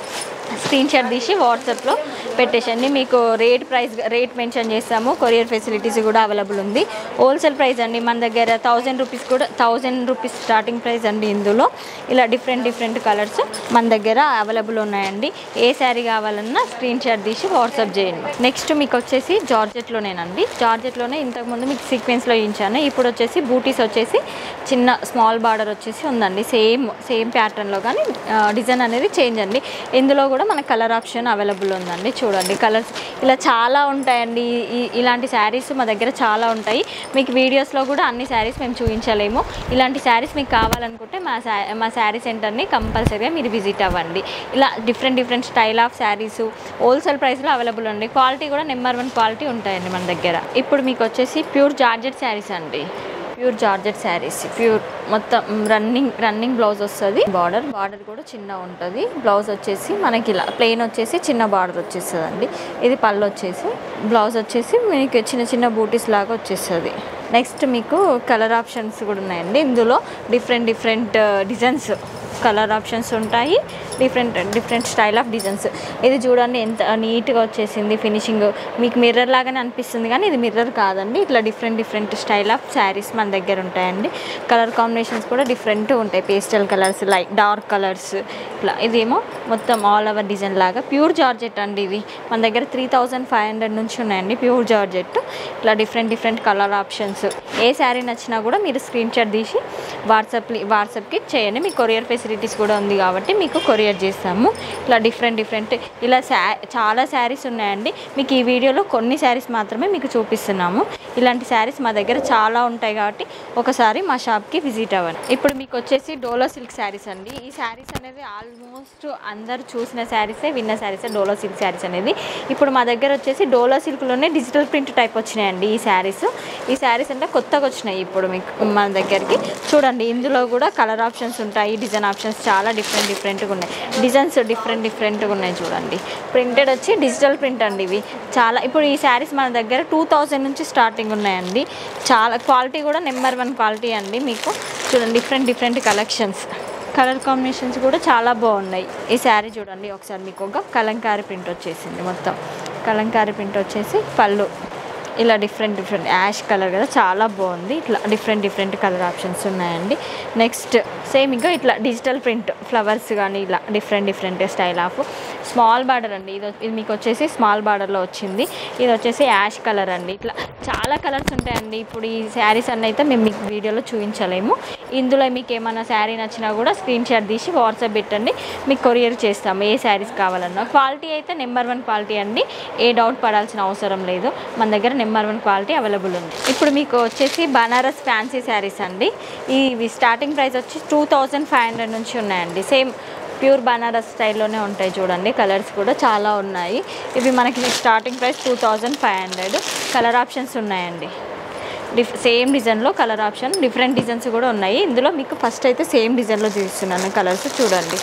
స్క్రీన్ షాట్ తీసి వాట్సాప్లో పెట్టేసండి. మీకు రేట్ ప్రైస్ రేట్ మెన్షన్ చేస్తాము. కొరియర్ ఫెసిలిటీస్ కూడా అవైలబుల్ ఉంది. హోల్సేల్ ప్రైస్ అండి మన దగ్గర థౌజండ్ రూపీస్ కూడా థౌజండ్ రూపీస్ స్టార్టింగ్ ప్రైస్ అండి. ఇందులో ఇలా డిఫరెంట్ డిఫరెంట్ కలర్స్ మన దగ్గర అవైలబుల్ ఉన్నాయండి. ఏ శారీ కావాలన్నా స్క్రీన్ షాట్ తీసి వాట్సాప్ చేయండి. నెక్స్ట్ మీకు వచ్చేసి జార్జెట్లోనేనండి. జార్జెట్లోనే ఇంతకుముందు మీకు సీక్వెన్స్లో ఇచ్చాను. ఇప్పుడు వచ్చేసి బూటీస్ వచ్చేసి చిన్న స్మాల్ బార్డర్ వచ్చేసి ఉందండి. సేమ్ సేమ్ ప్యాటర్న్లో కానీ డిజైన్ అనేది చేంజ్ అండి. ఇందులో కూడా మన కలర్ ఆప్షన్ అవైలబుల్ ఉందండి. చూడండి కలర్స్ ఇలా చాలా ఉంటాయండి. ఇలాంటి శారీస్ మా దగ్గర చాలా ఉంటాయి. మీకు వీడియోస్లో కూడా అన్ని శారీస్ మేము చూపించలేము. ఇలాంటి శారీస్ మీకు కావాలనుకుంటే మా శా మా శారీ సెంటర్ని కంపల్సరీగా మీరు విజిట్ అవ్వండి. ఇలా different different style of saris wholesale ప్రైస్లో అవైలబుల్ అండి. క్వాలిటీ కూడా నెంబర్ వన్ క్వాలిటీ ఉంటాయండి మన దగ్గర. ఇప్పుడు మీకు వచ్చేసి ప్యూర్ జార్జెట్ శారీస్ అండి. ప్యూర్ జార్జెట్ శారీస్ ప్యూర్ మొత్తం రన్నింగ్ రన్నింగ్ బ్లౌజ్ వస్తుంది. బార్డర్ బార్డర్ కూడా చిన్న ఉంటుంది. బ్లౌజ్ వచ్చేసి మనకి ఇలా ప్లెయిన్ వచ్చేసి చిన్న బార్డర్ వచ్చేస్తుంది అండి. ఇది పళ్ళు వచ్చేసి బ్లౌజ్ వచ్చేసి మీకు చిన్న చిన్న బూటీస్ లాగా వచ్చేస్తుంది. నెక్స్ట్ మీకు కలర్ ఆప్షన్స్ కూడా ఉన్నాయండి. ఇందులో different different designs colour options ఉంటాయి. Different different style of designs. ఇది చూడండి ఎంత నీట్గా వచ్చేసింది ఫినిషింగ్. మీకు మిర్రర్ లాగానే అనిపిస్తుంది కానీ ఇది మిర్రర్ కాదండి. ఇట్లా different different style of saris మన దగ్గర ఉంటాయండి. కలర్ కాంబినేషన్స్ కూడా డిఫరెంట్ ఉంటాయి. Pastel colours, light dark colours ఇట్లా. ఇదేమో మొత్తం ఆల్ ఓవర్ డిజైన్ లాగా ప్యూర్ జార్జెట్ అండి. ఇది మన దగ్గర త్రీ థౌజండ్ ఫైవ్ హండ్రెడ్ నుంచి ఉన్నాయండి ప్యూర్ జార్జెట్. ఇట్లా డిఫరెంట్ డిఫరెంట్ కలర్ ఆప్షన్స్. ఏ శారీ నచ్చినా కూడా మీరు స్క్రీన్ షాట్ తీసి వాట్సాప్ వాట్సాప్కి చేయండి. మీకు కొరియర్ ఫెసిలిటీస్ కూడా ఉంది కాబట్టి మీకు కొరియర్ చేస్తాము. ఇలా డిఫరెంట్ డిఫరెంట్ ఇలా శా చాలా శారీస్ ఉన్నాయండి. మీకు ఈ వీడియోలో కొన్ని శారీస్ మాత్రమే మీకు చూపిస్తున్నాము. ఇలాంటి శారీస్ మా దగ్గర చాలా ఉంటాయి కాబట్టి ఒకసారి మా షాప్కి విజిట్ అవ్వండి. ఇప్పుడు మీకు వచ్చేసి డోలో సిల్క్ శారీస్ అండి. ఈ శారీస్ అనేది ఆల్మోస్ట్ అందరు చూసిన శారీసే, విన్న శారీసే డోలో సిల్క్ శారీస్ అనేది. ఇప్పుడు మా దగ్గర వచ్చేసి డోలో సిల్క్లోనే డిజిటల్ ప్రింట్ టైప్ వచ్చినాయండి ఈ శారీస్. ఈ శారీస్ అంటే కొత్తగా వచ్చినాయి ఇప్పుడు మీకు మన దగ్గరికి. చూడండి ఇందులో కూడా కలర్ ఆప్షన్స్ ఉంటాయి. డిజైన్ ఆప్షన్స్ చాలా డిఫరెంట్ డిఫరెంట్గా ఉన్నాయి. డిజైన్స్ డిఫరెంట్ డిఫరెంట్గా ఉన్నాయి. చూడండి ప్రింటెడ్ వచ్చి డిజిటల్ ప్రింట్ అండి. ఇవి చాలా ఇప్పుడు ఈ శారీస్ మన దగ్గర టూ థౌజండ్ నుంచి స్టార్టింగ్ ఉన్నాయండి. చాలా క్వాలిటీ కూడా నెంబర్ వన్ క్వాలిటీ అండి. మీకు చూడండి different different collections, colour combinations కూడా చాలా బాగున్నాయి. ఈ శారీ చూడండి ఒకసారి మీకు ఒక కలంకారీ ప్రింట్ వచ్చేసింది. మొత్తం కలంకారీ ప్రింట్ వచ్చేసి పళ్ళు ఇలా డిఫరెంట్ డిఫరెంట్ యాష్ కలర్ కదా చాలా బాగుంది. ఇట్లా డిఫరెంట్ డిఫరెంట్ కలర్ ఆప్షన్స్ ఉన్నాయండి. నెక్స్ట్ సేమ్ ఇంకా ఇట్లా డిజిటల్ ప్రింట్ ఫ్లవర్స్ కానీ ఇలా different different style of small border అండి. ఇది ఇది మీకు వచ్చేసి స్మాల్ బార్డర్లో వచ్చింది. ఇది వచ్చేసి యాష్ కలర్ అండి. ఇట్లా చాలా కలర్స్ ఉంటాయండి. ఇప్పుడు ఈ శారీస్ అన్నీ అయితే మేము మీకు వీడియోలో చూపించలేము. ఇందులో మీకు ఏమైనా శారీ నచ్చినా కూడా స్క్రీన్ షాట్ తీసి వాట్సాప్ పెట్టండి. మీకు కొరియర్ చేస్తాము ఏ శారీస్ కావాలన్నా. క్వాలిటీ అయితే నెంబర్ వన్ క్వాలిటీ అండి. ఏ డౌట్ పడాల్సిన అవసరం లేదు. మన దగ్గర నెంబర్ వన్ క్వాలిటీ అవైలబుల్ ఉంది. ఇప్పుడు మీకు వచ్చేసి బనారస్ ఫ్యాన్సీ శారీస్ అండి. ఇవి స్టార్టింగ్ ప్రైస్ వచ్చి టూ థౌజండ్ ఫైవ్ హండ్రెడ్ నుంచి ఉన్నాయండి. సేమ్ ప్యూర్ బనారస్ స్టైల్లోనే ఉంటాయి. చూడండి కలర్స్ కూడా చాలా ఉన్నాయి. ఇవి మనకి starting price two thousand five hundred. Colour options ఉన్నాయండి. డిఫ్ సేమ్ డిజైన్లో కలర్ ఆప్షన్ డిఫరెంట్ డిజైన్స్ కూడా ఉన్నాయి. ఇందులో మీకు ఫస్ట్ అయితే సేమ్ డిజైన్లో చూపిస్తున్నాను కలర్స్. చూడండి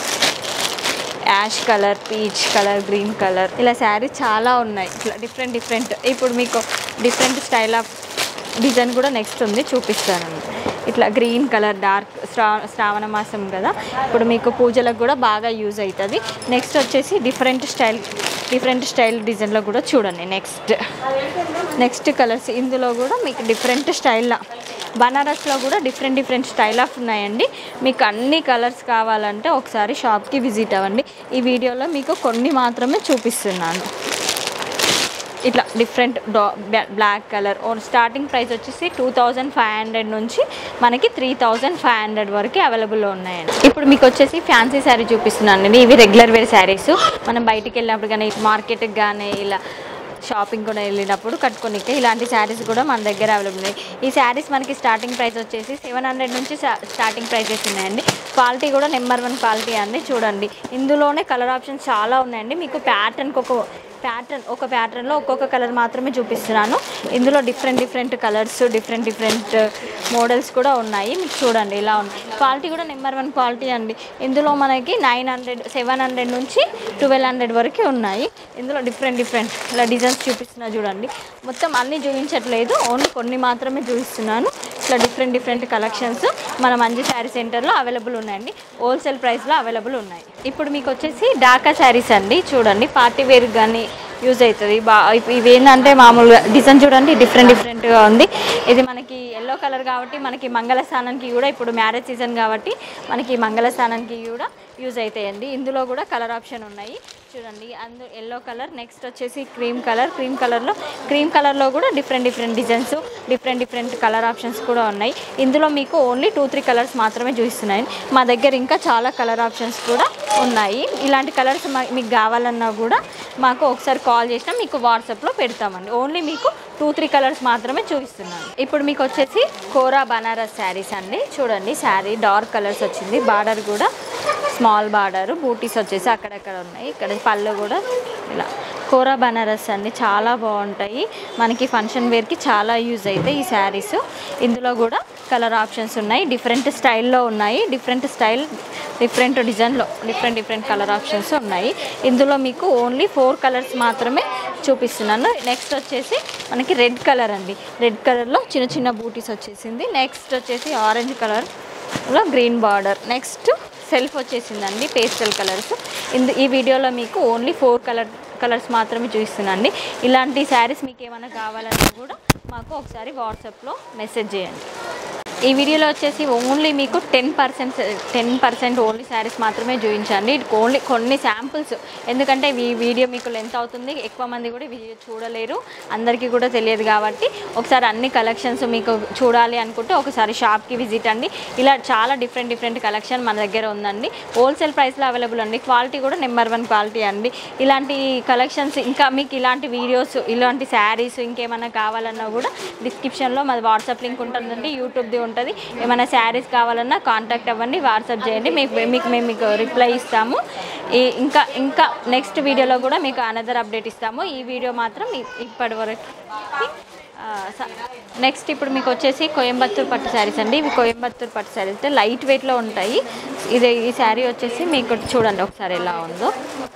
ash colour, peach colour, green colour ఇలా శారీ చాలా ఉన్నాయి. ఇట్లా డిఫరెంట్ డిఫరెంట్. ఇప్పుడు మీకు డిఫరెంట్ స్టైల్ ఆఫ్ డిజైన్ కూడా నెక్స్ట్ ఉంది చూపిస్తాను. ఇట్లా గ్రీన్ కలర్ డార్క్ శ్రా శ్రావణ మాసం కదా ఇప్పుడు మీకు పూజలకు కూడా బాగా యూజ్ అవుతుంది. నెక్స్ట్ వచ్చేసి డిఫరెంట్ స్టైల్ డిఫరెంట్ స్టైల్ డిజైన్లో కూడా చూడండి. నెక్స్ట్ నెక్స్ట్ కలర్స్ ఇందులో కూడా మీకు డిఫరెంట్ స్టైల్లో బనారస్లో కూడా డిఫరెంట్ డిఫరెంట్ స్టైల్ ఆఫ్ ఉన్నాయండి. మీకు అన్ని కలర్స్ కావాలంటే ఒకసారి షాప్కి విజిట్ అవ్వండి. ఈ వీడియోలో మీకు కొన్ని మాత్రమే చూపిస్తున్నాను. ఇట్లా డిఫరెంట్ డా బ్లాక్ కలర్ స్టార్టింగ్ ప్రైస్ వచ్చేసి టూ థౌజండ్ ఫైవ్ హండ్రెడ్ నుంచి మనకి త్రీ థౌజండ్ ఫైవ్ హండ్రెడ్ వరకు అవైలబుల్లో ఉన్నాయండి. ఇప్పుడు మీకు వచ్చేసి ఫ్యాన్సీ శారీ చూపిస్తున్నాను అండి. ఇవి రెగ్యులర్ వేర్ శారీస్. మనం బయటికి వెళ్ళినప్పుడు కానీ మార్కెట్కి కానీ ఇలా షాపింగ్ కూడా వెళ్ళినప్పుడు కట్టుకోనికే ఇలాంటి శారీస్ కూడా మన దగ్గర అవైలబుల్ ఉన్నాయి. ఈ శారీస్ మనకి స్టార్టింగ్ ప్రైస్ వచ్చేసి సెవెన్ హండ్రెడ్ నుంచి స్టార్టింగ్ ప్రైజెస్ ఉన్నాయండి. క్వాలిటీ కూడా నెంబర్ వన్ క్వాలిటీ అండి. చూడండి ఇందులోనే కలర్ ఆప్షన్స్ చాలా ఉన్నాయండి. మీకు ప్యాటర్న్కి ఒక ప్యాటర్న్ ఒక ప్యాటర్న్లో ఒక్కొక్క కలర్ మాత్రమే చూపిస్తున్నాను. ఇందులో different different colours different different models కూడా ఉన్నాయి. మీకు చూడండి ఇలా ఉంది. క్వాలిటీ కూడా నెంబర్ వన్ క్వాలిటీ అండి. ఇందులో మనకి నైన్ హండ్రెడ్ సెవెన్ హండ్రెడ్ నుంచి ట్వెల్వ్ హండ్రెడ్ వరకు ఉన్నాయి. ఇందులో డిఫరెంట్ డిఫరెంట్ ఇలా డిజైన్స్ చూపిస్తున్నా చూడండి. మొత్తం అన్నీ చూపించట్లేదు, ఓన్లీ కొన్ని మాత్రమే చూపిస్తున్నాను. ఇట్లా డిఫరెంట్ డిఫరెంట్ కలెక్షన్స్ మన మంజు శారీ సెంటర్లో అవైలబుల్ ఉన్నాయండి. హోల్సేల్ ప్రైస్లో అవైలబుల్ ఉన్నాయి. ఇప్పుడు మీకు వచ్చేసి డాకా శారీస్ అండి. చూడండి పార్టీ వేర్ కానీ యూజ్ అవుతుంది. బా ఇవి ఏంటంటే మామూలుగా డిజైన్ చూడండి డిఫరెంట్ డిఫరెంట్గా ఉంది. ఇది మనకి ఎల్లో కలర్ కాబట్టి మనకి మంగళస్థానానికి కూడా ఇప్పుడు మ్యారేజ్ సీజన్ కాబట్టి మనకి మంగళస్థానానికి కూడా యూజ్ అవుతాయండి. ఇందులో కూడా కలర్ ఆప్షన్ ఉన్నాయి చూడండి. అందు ఎల్లో కలర్, నెక్స్ట్ వచ్చేసి క్రీమ్ కలర్. క్రీమ్ కలర్లో క్రీమ్ కలర్లో కూడా different different designs different different colour options కూడా ఉన్నాయి. ఇందులో మీకు ఓన్లీ టూ త్రీ కలర్స్ మాత్రమే చూపిస్తున్నాయి. మా దగ్గర ఇంకా చాలా కలర్ ఆప్షన్స్ కూడా ఉన్నాయి. ఇలాంటి కలర్స్ మీకు కావాలన్నా కూడా మాకు ఒకసారి కాల్ చేసినా మీకు వాట్సాప్లో పెడతామండి. ఓన్లీ మీకు టూ త్రీ కలర్స్ మాత్రమే చూపిస్తున్నాను. ఇప్పుడు మీకు వచ్చేసి కోరా బనారస్ శారీస్ అండి. చూడండి శారీ డార్క్ కలర్స్ వచ్చింది. బార్డర్ కూడా స్మాల్ బార్డర్, బూటీస్ వచ్చేసి అక్కడక్కడ ఉన్నాయి. ఇక్కడ పళ్ళు కూడా ఇలా కోరా బనారస్ అండి. చాలా బాగుంటాయి. మనకి ఫంక్షన్ వేర్కి చాలా యూజ్ అవుతాయి ఈ శారీస్. ఇందులో కూడా కలర్ ఆప్షన్స్ ఉన్నాయి. డిఫరెంట్ స్టైల్లో ఉన్నాయి. డిఫరెంట్ స్టైల్ డిఫరెంట్ డిజైన్లో డిఫరెంట్ డిఫరెంట్ కలర్ ఆప్షన్స్ ఉన్నాయి. ఇందులో మీకు ఓన్లీ ఫోర్ కలర్స్ మాత్రమే చూపిస్తున్నాను. నెక్స్ట్ వచ్చేసి మనకి రెడ్ కలర్ అండి. రెడ్ కలర్లో చిన్న చిన్న బూటీస్ వచ్చేసింది. నెక్స్ట్ వచ్చేసి ఆరెంజ్ కలర్లో గ్రీన్ బార్డర్. నెక్స్ట్ సెల్ఫ్ వచ్చేసిందండి పేస్టల్ కలర్స్. ఇందు ఈ వీడియోలో మీకు ఓన్లీ ఫోర్ కలర్ కలర్స్ మాత్రమే చూపిస్తున్నాండి. ఇలాంటి శారీస్ మీకు ఏమైనా కావాలన్నా కూడా మాకు ఒకసారి వాట్సాప్లో మెసేజ్ చేయండి. ఈ వీడియోలో వచ్చేసి ఓన్లీ మీకు ten percent ten percent only saris మాత్రమే చూపించండి. ఓన్లీ కొన్ని శాంపుల్స్, ఎందుకంటే ఈ వీడియో మీకు లెంత్ అవుతుంది, ఎక్కువ మంది కూడా వీడియో చూడలేరు, అందరికీ కూడా తెలియదు కాబట్టి ఒకసారి అన్ని కలెక్షన్స్ మీకు చూడాలి అనుకుంటే ఒకసారి షాప్కి విజిట్ అండి. ఇలా చాలా డిఫరెంట్ డిఫరెంట్ కలెక్షన్ మన దగ్గర ఉందండి. హోల్సేల్ ప్రైస్లో అవైలబుల్ అండి. క్వాలిటీ కూడా నెంబర్ వన్ క్వాలిటీ అండి. ఇలాంటి కలెక్షన్స్ ఇంకా మీకు ఇలాంటి వీడియోస్ ఇలాంటి శారీస్ ఇంకేమైనా కావాలన్నా కూడా డిస్క్రిప్షన్లో మాది వాట్సాప్ లింక్ ఉంటుందండి, యూట్యూబ్ది ఉంటుంది. ఏమైనా శారీస్ కావాలన్నా కాంటాక్ట్ అవ్వండి, వాట్సాప్ చేయండి, మీకు మీకు మేము మీకు రిప్లై ఇస్తాము. ఇంకా ఇంకా నెక్స్ట్ వీడియోలో కూడా మీకు అనదర్ అప్డేట్ ఇస్తాము. ఈ వీడియో మాత్రం ఇప్పటి వరకు నెక్స్ట్ ఇప్పుడు మీకు వచ్చేసి కోయంబత్తూర్ పట్టు శారీస్ అండి. ఇవి కోయంబత్తూర్ పట్టు శారీస్ అంటే లైట్ వెయిట్లో ఉంటాయి. ఇది ఈ శారీ వచ్చేసి మీకు చూడండి ఒకసారి ఎలా ఉందో.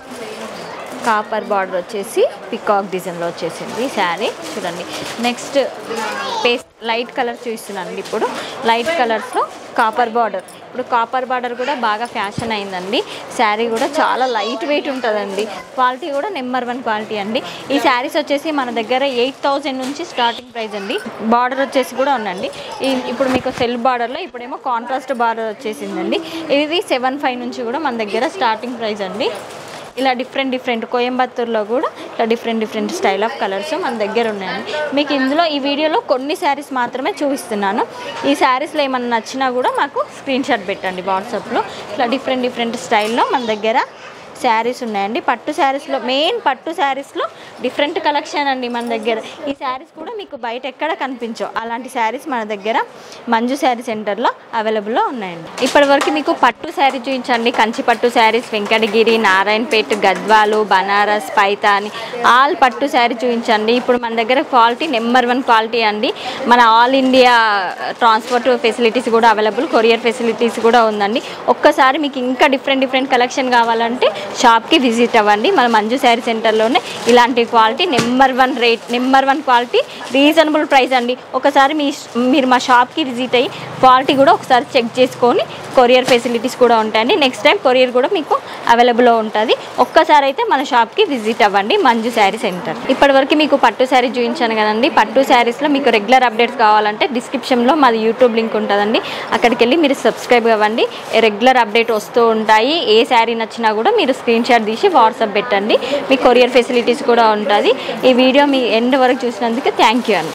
కాపర్ బార్డర్ వచ్చేసి పికాక్ డిజైన్లో వచ్చేసింది శారీ చూడండి. నెక్స్ట్ పేస్ట్ లైట్ కలర్ చూపిస్తున్నాను. ఇప్పుడు లైట్ కలర్స్లో కాపర్ బార్డర్. ఇప్పుడు కాపర్ బార్డర్ కూడా బాగా ఫ్యాషన్ అయిందండి. శారీ కూడా చాలా లైట్ వెయిట్ ఉంటుందండి. క్వాలిటీ కూడా నెంబర్ వన్ క్వాలిటీ అండి. ఈ శారీస్ వచ్చేసి మన దగ్గర ఎయిట్ థౌజండ్ నుంచి స్టార్టింగ్ ప్రైస్ అండి. బార్డర్ వచ్చేసి కూడా ఉందండి. ఈ ఇప్పుడు మీకు సెల్ఫ్ బార్డర్లో ఇప్పుడేమో కాంట్రాస్ట్ బార్డర్ వచ్చేసిందండి. ఇది సెవెన్ ఫైవ్ నుంచి కూడా మన దగ్గర స్టార్టింగ్ ప్రైస్ అండి. ఇలా డిఫరెంట్ డిఫరెంట్ కోయంబత్తూర్లో కూడా ఇలా different different style of colours మన దగ్గర ఉన్నాయండి. మీకు ఇందులో ఈ వీడియోలో కొన్ని శారీస్ మాత్రమే చూపిస్తున్నాను. ఈ శారీస్లో ఏమన్నా నచ్చినా కూడా మాకు స్క్రీన్ షాట్ పెట్టండి వాట్సాప్లో. ఇట్లా డిఫరెంట్ డిఫరెంట్ స్టైల్లో మన దగ్గర శారీస్ ఉన్నాయండి. పట్టు శారీస్లో మెయిన్ పట్టు శారీస్లో డిఫరెంట్ కలెక్షన్ అండి మన దగ్గర. ఈ శారీస్ కూడా మీకు బయట ఎక్కడ కనిపించవు. అలాంటి శారీస్ మన దగ్గర మంజు శారీ సెంటర్లో అవైలబుల్లో ఉన్నాయండి. ఇప్పటివరకు మీకు పట్టు శారీ చూపించండి. కంచి పట్టు శారీస్, వెంకటగిరి, నారాయణపేట్, గద్వాలు, బనారస్, పైతాని ఆల్ పట్టు శారీ చూపించండి. ఇప్పుడు మన దగ్గర క్వాలిటీ నెంబర్ వన్ క్వాలిటీ అండి. మన ఆల్ ఇండియా ట్రాన్స్పోర్ట్ ఫెసిలిటీస్ కూడా అవైలబుల్, కొరియర్ ఫెసిలిటీస్ కూడా ఉందండి. ఒక్కసారి మీకు ఇంకా డిఫరెంట్ డిఫరెంట్ కలెక్షన్ కావాలంటే షాప్కి విజిట్ అవ్వండి. మన మంజు శారీ సెంటర్లోనే ఇలాంటి quality number one rate number one quality reasonable price అండి. ఒకసారి మీ మీరు మా షాప్కి విజిట్ అయ్యి క్వాలిటీ కూడా ఒకసారి చెక్ చేసుకొని కొరియర్ ఫెసిలిటీస్ కూడా ఉంటాయండి. నెక్స్ట్ టైం కొరియర్ కూడా మీకు అవైలబుల్లో ఉంటుంది. ఒక్కసారి అయితే మన షాప్కి విజిట్ అవ్వండి మంజు శారీ సెంటర్. ఇప్పటివరకు మీకు పట్టు శారీ చూపించాను కదండి. పట్టు శారీస్లో మీకు రెగ్యులర్ అప్డేట్స్ కావాలంటే డిస్క్రిప్షన్లో మాది యూట్యూబ్ లింక్ ఉంటుందండి. అక్కడికి వెళ్ళి మీరు సబ్స్క్రైబ్ అవ్వండి. రెగ్యులర్ అప్డేట్ వస్తూ ఉంటాయి. ఏ శారీ నచ్చినా కూడా మీరు స్క్రీన్ షాట్ తీసి వాట్సాప్ పెట్టండి. మీ కొరియర్ ఫెసిలిటీస్ కూడా ఉంటుంది. ఈ వీడియో మీ ఎండ్ వరకు చూసినందుకు థ్యాంక్ యూ అండి.